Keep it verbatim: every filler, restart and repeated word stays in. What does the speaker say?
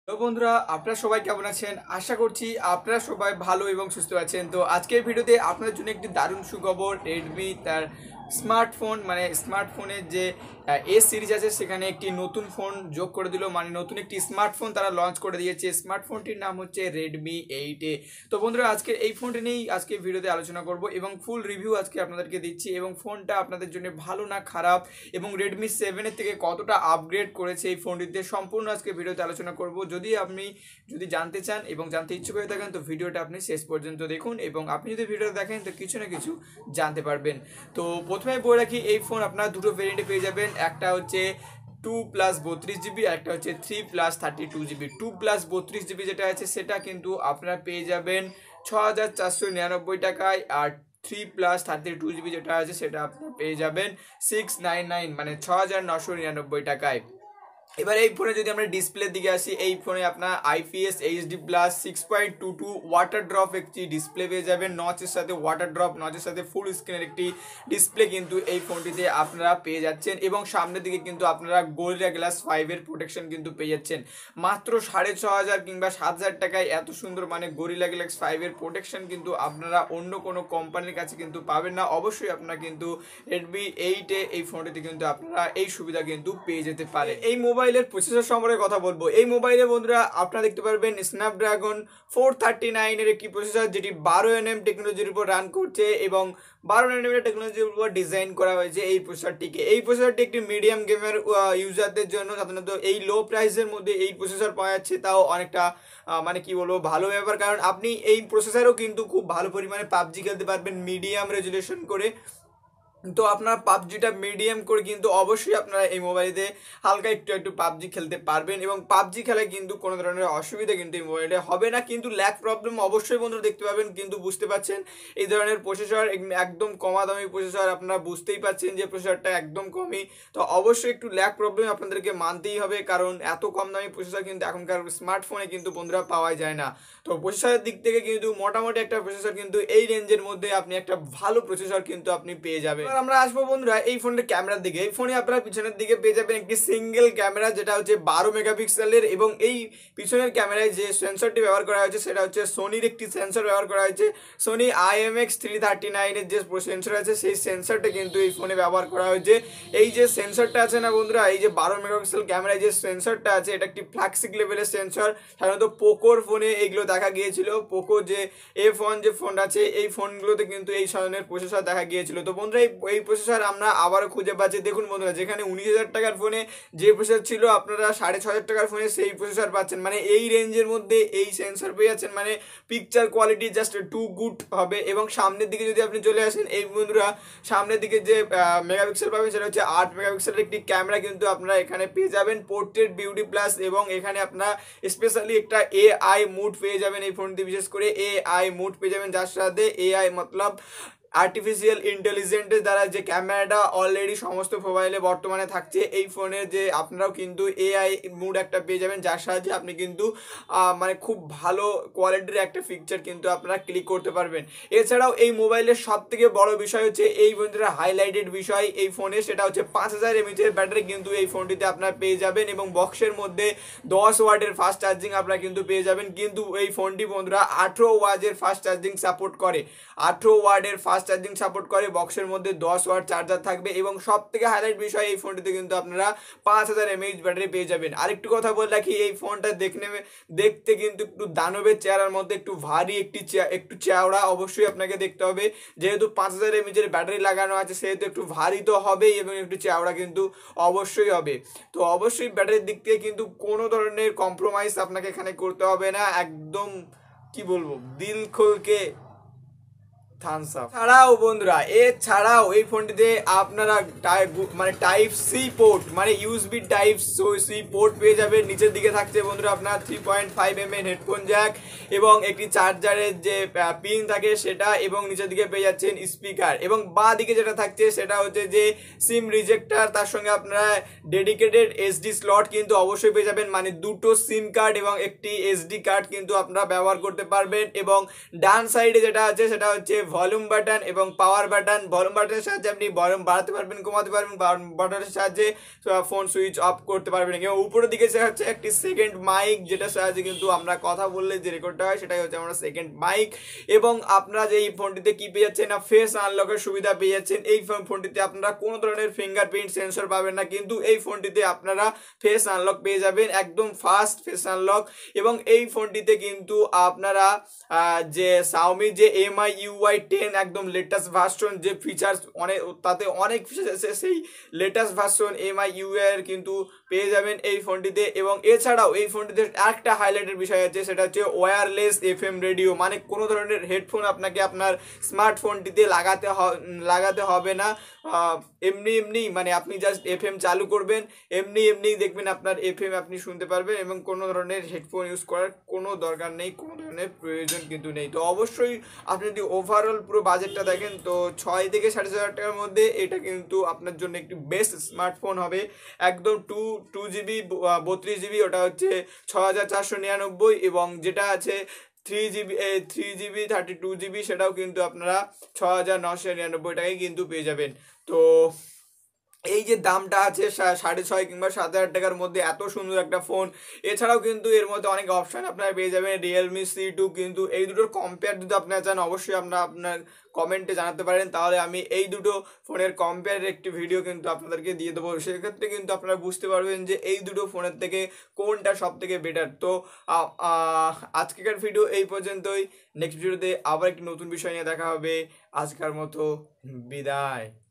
তো বন্ধুরা আপনারা সবাই কেমন আছেন? আশা করছি আপনারা সবাই ভালো এবং সুস্থ আছেন। তো আজকের ভিডিওতে আপনাদের জন্য একটি দারুণ সুখবর। রেডমি তার স্মার্টফোন মানে স্মার্টফোনের যে এ সিরিজ আছে সেখানে একটি নতুন ফোন যোগ করে দিল, মানে নতুন একটি স্মার্টফোন তারা লঞ্চ করে দিয়েছে। স্মার্টফোনটির নাম হচ্ছে রেডমি এইট এ। তো বন্ধুরা আজকে এই ফোনটি নিয়েই আজকে ভিডিওতে আলোচনা করব এবং ফুল রিভিউ আজকে আপনাদেরকে দিচ্ছি এবং ফোনটা আপনাদের জন্য ভালো না খারাপ এবং রেডমি সেভেনের থেকে কতটা আপগ্রেড করেছে এই ফোনটিতে সম্পূর্ণ আজকে ভিডিওতে আলোচনা করব। যদি আপনি যদি জানতে চান এবং জানতে ইচ্ছুক হয়ে থাকেন তো ভিডিওটা আপনি শেষ পর্যন্ত দেখুন এবং আপনি যদি ভিডিওটা দেখেন তো কিছু না কিছু জানতে পারবেন। তো প্রথমে বলে রাখি এই ফোন আপনারা দুটো ভেরিয়েন্টে পেয়ে যাবেন, একটা হচ্ছে টু প্লাস বত্রিশ জিবি, একটা হচ্ছে three plus thirty two GB. Two plus বত্রিশ জিবি যেটা আছে সেটা কিন্তু আপনারা পেয়ে যাবেন ছ হাজার চারশো নিরানব্বই টাকায়, আর three plus thirty two GB যেটা আছে সেটা আপনারা পেয়ে যাবেন সিক্স নাইন নাইন মানে ছ হাজার নশো নিরানব্বই টাকায়। এবার এই ফোনে যদি আমরা ডিসপ্লের দিকে আসি, এই ফোনে আপনার IPS HD plus six point two two water drop একটি ডিসপ্লে পেয়ে যাবেন, নচের সাথে ওয়াটার ড্রপ, নচের সাথে ফুল স্ক্রিনের একটি ডিসপ্লে কিন্তু এই ফোনটিতে আপনারা পেয়ে যাচ্ছেন এবং সামনের দিকে কিন্তু আপনারা গোরিলা গ্লাস ফাইভের প্রোটেকশন কিন্তু পেয়ে যাচ্ছেন। মাত্র সাড়ে ছ হাজার কিংবা সাত হাজার টাকায় এত সুন্দর মানে গোরিলা গ্লাস ফাইভের প্রোটেকশন কিন্তু আপনারা অন্য কোনো কোম্পানির কাছে কিন্তু পাবেন না। অবশ্যই আপনারা কিন্তু রেডমি এইট এ এই ফোনটিতে কিন্তু আপনারা এই সুবিধা কিন্তু পেয়ে যেতে পারে। এই মোবাইল মোবাইলের প্রসেসর সম্পর্কে কথা বলবো। এই মোবাইলে বন্ধুরা আপনারা দেখতে পারবেন স্ন্যাপড্রাগন ফোর থার্টি নাইন এর একটি প্রসেসর, যেটি বারো এন এম টেকনোলজির উপর রান করছে এবং বারো ন্যানোমিটার টেকনোলজির উপর ডিজাইন করা হয়েছে এই প্রসেসরটিকে। এই প্রসেসরটি একটি মিডিয়াম গেমের ইউজারদের জন্য সাধারণত এই লো প্রাইসের মধ্যে এই প্রসেসর পাওয়া যাচ্ছে, তাও অনেকটা মানে কি বলবো ভালো ব্যাপার, কারণ আপনি এই প্রসেসরও কিন্তু খুব ভালো পরিমাণে পাবজি খেলতে পারবেন মিডিয়াম রেজুলেশন করে। তো আপনার পাবজিটা মিডিয়াম করে কিন্তু অবশ্যই আপনারা এই মোবাইলে হালকা একটু একটু পাবজি খেলতে পারবেন এবং পাবজি খেলায় কিন্তু কোনো ধরনের অসুবিধা কিন্তু এই মোবাইলে হবে না। কিন্তু ল্যাগ প্রবলেম অবশ্যই বন্ধুরা দেখতে পাবেন, কিন্তু বুঝতে পারছেন এই ধরনের প্রসেসর একদম কমা দামি প্রসেসর, আপনারা বুঝতেই পারছেন যে প্রসেসরটা একদম কমই, তো অবশ্যই একটু ল্যাগ প্রবলেম আপনাদেরকে মানতেই হবে, কারণ এত কম দামি প্রসেসর কিন্তু এখনকার স্মার্টফোনে কিন্তু বন্ধুরা পাওয়া যায় না। তো প্রসেসরের দিক থেকে কিন্তু মোটামুটি একটা প্রসেসর কিন্তু এই রেঞ্জের মধ্যে আপনি একটা ভালো প্রসেসর কিন্তু আপনি পেয়ে যাবেন। আমরা আসবো বন্ধুরা এই ফোনের ক্যামেরার দিকে। এই ফোনে আপনারা পিছনের দিকে পেয়ে যাবেন একটি সিঙ্গেল ক্যামেরা, যেটা হচ্ছে বারো মেগাপিক্সেলের এবং এই পিছনের ক্যামেরায় যে সেন্সরটি ব্যবহার করা হয়েছে সেটা হচ্ছে সোনির একটি সেন্সর ব্যবহার করা হয়েছে। সোনি আইএমএক্স থ্রি থার্টি নাইনের যে সেন্সর আছে সেই সেন্সরটা কিন্তু এই ফোনে ব্যবহার করা হয়েছে। এই যে সেন্সরটা আছে না বন্ধুরা, এই যে বারো মেগাপিক্সেল ক্যামেরায় যে সেন্সরটা আছে এটা একটি ফ্ল্যাগশিপ লেভেলের সেন্সর। সাধারণত পোকোর ফোনে এইগুলো দেখা গিয়েছিল, পোকো যে এ ফোন যে ফোন আছে এই ফোনগুলোতে কিন্তু এই ধরনের প্রসেসর দেখা গিয়েছিল। তো বন্ধুরা এই প্রসেসর আমরা আবারও খুঁজে পাচ্ছি। দেখুন বন্ধুরা, যেখানে উনিশ হাজার টাকার ফোনে যে প্রসেসর ছিল আপনারা সাড়ে ছ হাজার টাকার ফোনে সেই প্রসেসর পাচ্ছেন, মানে এই রেঞ্জের মধ্যে এই সেন্সর পেয়ে যাচ্ছেন, মানে picture quality just too good হবে। এবং সামনের দিকে যদি আপনি চলে আসেন এই বন্ধুরা, সামনের দিকে যে মেগাপিক্সেল পাবেন সেটা হচ্ছে আট মেগাপিক্সেলের একটি ক্যামেরা কিন্তু আপনারা এখানে পেয়ে যাবেন, পোর্ট্রেট বিউটি প্লাস, এবং এখানে আপনারা স্পেশালি একটা এআই মুড পেয়ে যাবেন এই ফোনটি, বিশেষ করে এআই মুড পেয়ে যাবেন, যার সাথে এআই মতলব আর্টিফিশিয়াল ইন্টেলিজেন্সের দ্বারা যে ক্যামেরাটা অলরেডি সমস্ত মোবাইলে বর্তমানে থাকছে, এই ফোনে যে আপনারাও কিন্তু এআই মুড একটা পেয়ে যাবেন, যার সাহায্যে আপনি কিন্তু মানে খুব ভালো কোয়ালিটির একটা পিকচার কিন্তু আপনারা ক্লিক করতে পারবেন। এছাড়াও এই মোবাইলের সব থেকে বড় বিষয় হচ্ছে এই বন্ধুরা হাইলাইটেড বিষয় এই ফোনে, সেটা হচ্ছে পাঁচ হাজার এমএচের ব্যাটারি কিন্তু এই ফোনটিতে আপনারা পেয়ে যাবেন এবং বক্সের মধ্যে দশ ওয়াটের ফাস্ট চার্জিং আপনারা কিন্তু পেয়ে যাবেন। কিন্তু এই ফোনটি বন্ধুরা আঠেরো ওয়াটের ফাস্ট চার্জিং সাপোর্ট করে, আঠেরো ওয়াটের ফাস্ট চার্জিং সাপোর্ট করে, বক্সের মধ্যে দশ ওয়াট চার্জার থাকবে এবং সব থেকে হাইলাইট বিষয় এই ফোনটিতে কিন্তু আপনারা পাঁচ হাজার এমএএইচ ব্যাটারি পেয়ে যাবেন। আরেকটু কথা বলে রাখি, এই ফোনটা দেখনে দেখতে কিন্তু একটু দানবের চেহারার মধ্যে একটু ভারী, একটি একটু চওড়া, অবশ্যই আপনাকে দেখতে হবে, যেহেতু পাঁচ হাজার এমএএইচের ব্যাটারি লাগানো আছে সেহেতু একটু ভারী তো হবেই এবং একটু চওড়া কিন্তু অবশ্যই হবে। তো অবশ্যই ব্যাটারির দিক থেকে কিন্তু কোনো ধরনের কম্প্রোমাইজ আপনাকে এখানে করতে হবে না, একদম কি বলবো দিল খুলকে থামস আপ। ছাড়াও বন্ধুরা এছাড়াও এই ফোনটিতে আপনারা মানে টাইপ সি পোর্ট মানে ইউএসবি টাইপ সি পোর্ট পেয়ে যাবেন। নিচের দিকে থাকছে বন্ধুরা আপনার three point five M M headphone jack এবং একটি চার্জারের যে পিন থাকে সেটা, এবং নিচের দিকে পেয়ে যাচ্ছেন স্পিকার, এবং বাঁ দিকে যেটা থাকছে সেটা হচ্ছে যে সিম রিজেক্টার, তার সঙ্গে আপনারা ডেডিকেটেড এসডি স্লট কিন্তু অবশ্যই পেয়ে যাবেন, মানে দুটো সিম কার্ড এবং একটি এসডি কার্ড কিন্তু আপনারা ব্যবহার করতে পারবেন। এবং ডান সাইডে যেটা আছে সেটা হচ্ছে ভলিউম বাটন এবং পাওয়ার বাটন। ভলিউম বাটনের সাহায্যে আপনি ভলিউম বাড়াতে পারবেন, কমাতে পারবেন, বাটনের সাহায্যে ফোন সুইচ অফ করতে পারবেন। এবং উপরের দিকে হচ্ছে একটি সেকেন্ড মাইক, যেটা সাহায্যে কিন্তু আমরা কথা বললে যে রেকর্ডটা হয় সেটাই হচ্ছে আমরা সেকেন্ড মাইক। এবং আপনারা যে এই ফোনটিতে কি পেয়ে যাচ্ছেন না ফেস আনলকের সুবিধা পেয়ে যাচ্ছেন। এই ফোনটিতে আপনারা কোনো ধরনের ফিঙ্গারপ্রিন্ট সেন্সর পাবেন না, কিন্তু এই ফোনটিতে আপনারা ফেস আনলক পেয়ে যাবেন, একদম ফাস্ট ফেস আনলক। এবং এই ফোনটিতে কিন্তু আপনারা যে Xiaomi যে M I U I ten একদম লেটেস্ট ভার্সন, যে ফিচার্স অনেক তাতে অনেক ফিচার্স আছে, সেই latest version M I U I এর কিন্তু পেয়ে যাবেন এই ফোনটিতে। এবং এছাড়াও এই ফোনটিতে একটা হাইলাইটের বিষয় আছে, সেটা হচ্ছে ওয়্যারলেস এফ এম রেডিও, মানে কোনো ধরনের হেডফোন আপনাকে আপনার স্মার্টফোনটিতে লাগাতে লাগাতে হবে না। এমনি এমনি মানে আপনি জাস্ট এফ এম চালু করবেন, এমনি এমনি দেখবেন আপনার এফ এম আপনি শুনতে পারবেন, এবং কোনো ধরনের হেডফোন ইউজ করার কোনো দরকার নেই, কোনো ধরনের প্রয়োজন কিন্তু নেই। তো অবশ্যই আপনি যদি ওভারঅল পুরো বাজেটটা দেখেন তো ছয় থেকে সাড়ে ছয় হাজার টাকার মধ্যে এটা কিন্তু আপনার জন্য একটি বেস্ট স্মার্টফোন হবে। একদম টু টু জিবি বত্রিশ জিবি ওটা হচ্ছে ছ হাজার চারশো নিরানব্বই, এবং যেটা আছে three GB three GB thirty two GB সেটাও কিন্তু আপনারা ছ হাজার নশো নিরানব্বই টাকায় কিন্তু পেয়ে যাবেন। তো এই যে দামটা আছে সাড়ে ছয় কিংবা সাত হাজার টাকার মধ্যে এত সুন্দর একটা ফোন, এছাড়াও কিন্তু এর মধ্যে অনেক অপশান আপনারা পেয়ে যাবেন রিয়েলমি সি টু। কিন্তু এই দুটোর কম্পেয়ার যদি আপনারা চান অবশ্যই আপনারা আপনার কমেন্টে জানাতে পারেন, তাহলে আমি এই দুটো ফোনের কম্পেয়ারের একটি ভিডিও কিন্তু আপনাদেরকে দিয়ে দেবো। সেক্ষেত্রে কিন্তু আপনারা বুঝতে পারবেন যে এই দুটো ফোনের থেকে কোনটা সব থেকে বেটার। তো আজকের ভিডিও এই পর্যন্তই, নেক্সট ভিডিওতে আবার একটি নতুন বিষয় নিয়ে দেখা হবে। আজকের মতো বিদায়।